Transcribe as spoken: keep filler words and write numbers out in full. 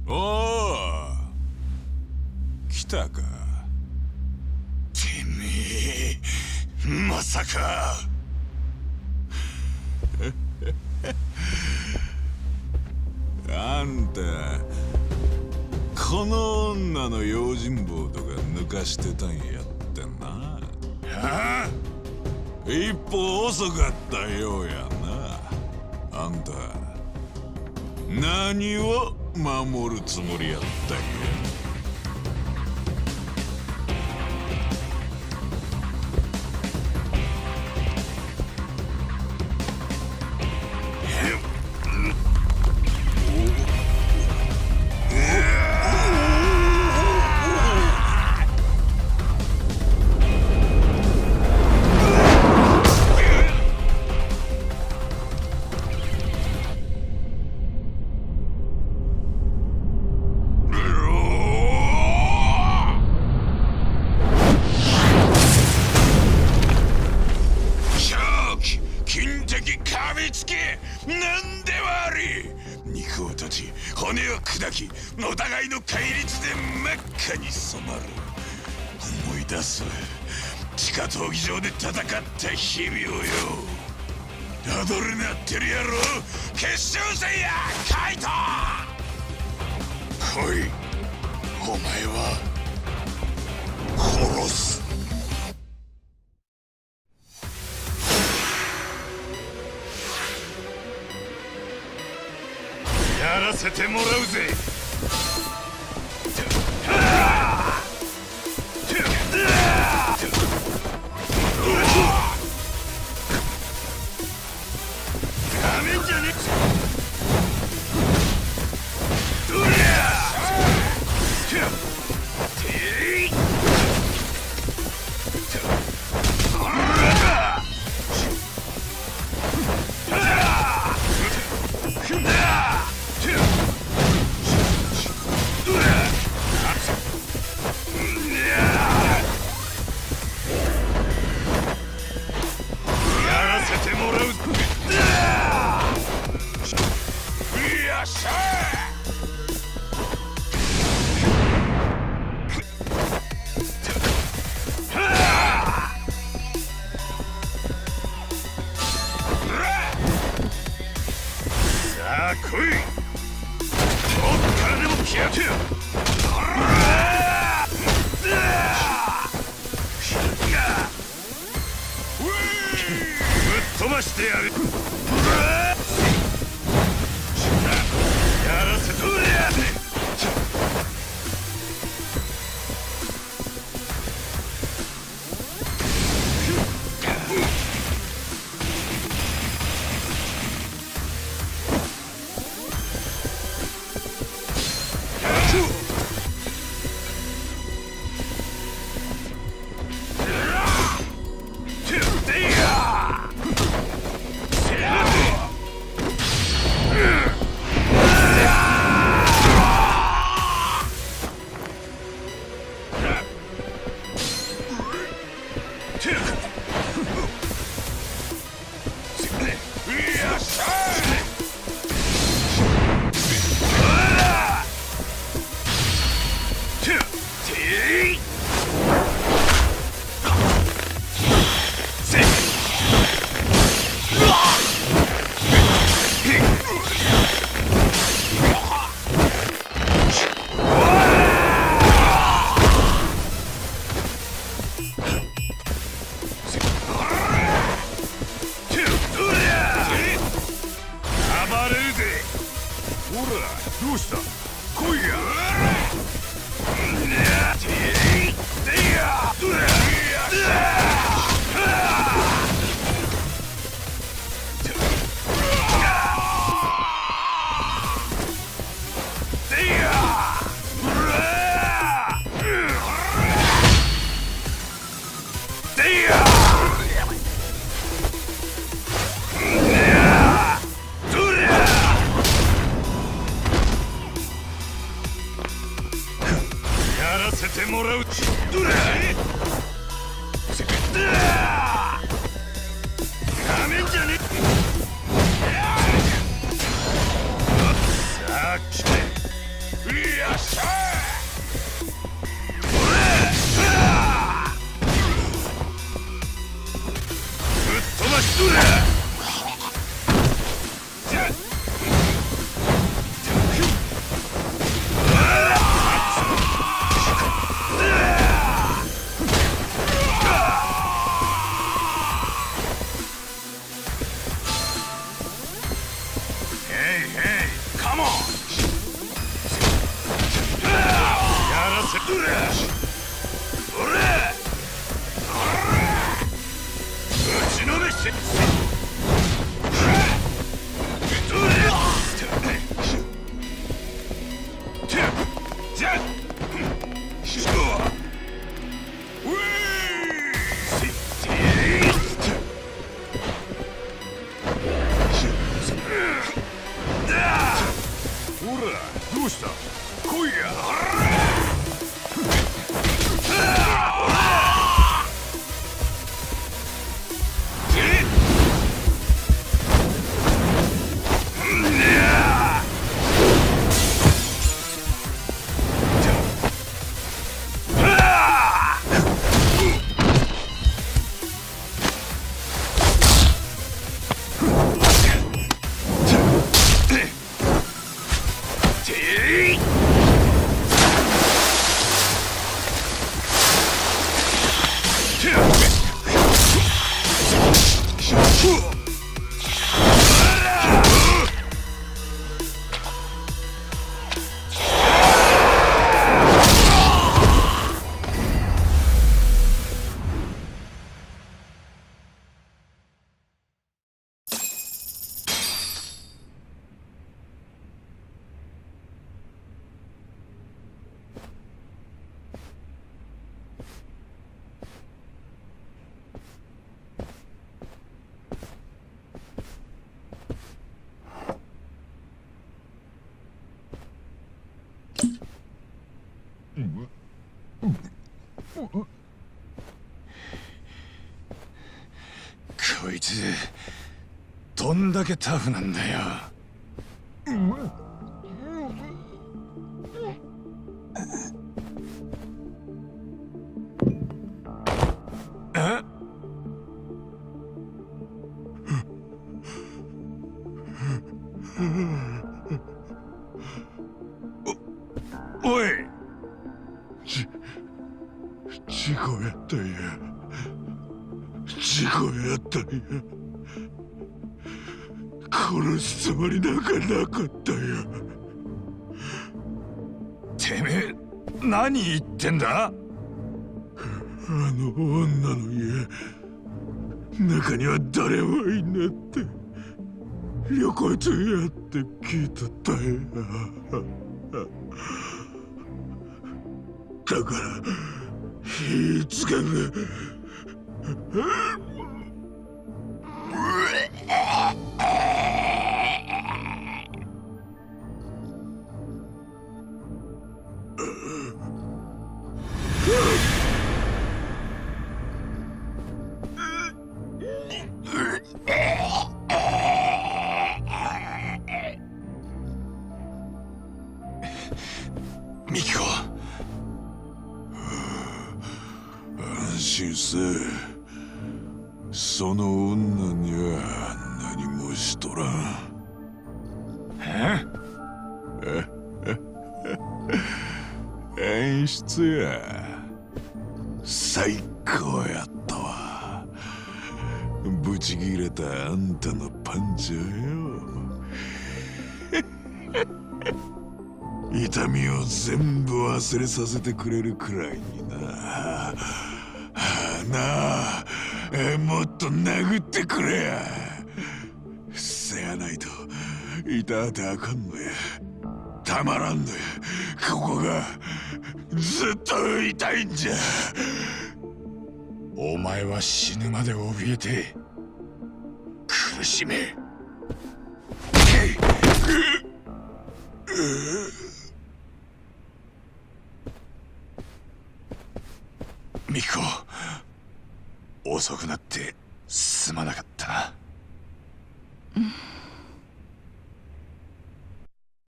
おお、来たか。 てめえ、まさか。 あんたこの女の用心棒とか抜かしてたんやってな。 はあ、 一歩遅かったようやな。あんた何を守るつもりやったんや。肉を断ち骨を砕き、お互いの戒律で真っ赤に染まる。思い出す地下闘技場で戦った日々をよ。アドレナってる野郎、決勝戦やカイト。来い、お前は殺す。やらせてもらうぜ。ダメんじゃねえ。どりゃ来い。どっからでも来やがってよ。ぶっ飛ばしてやる。やらせとるやで。どうした？来いや。 カモン。やらせとれ。おれ。打ちのめして。どうした？来いや。こいつどんだけタフなんだよ。え？お、おい。ち、事故やったんや。事故やったんや。殺すつもりなんかなかったんや。てめえ何言ってんだ？あの女の家、中には誰もいなって旅行中やって聞いとったんや。だから火つける。ミキコ、安心せえ。その女には何もしとらん。え？演出や。最高やったわ。ブチギレたあんたのパンチはよ痛みを全部忘れさせてくれるくらいにな。はあ、なあ、もっと殴ってくれや。せやないと痛あてあかんのや。たまらんのや。ここがずっと痛いんじゃ。お前は死ぬまで怯えて苦しめ。ミキコ、遅くなってすまなかった。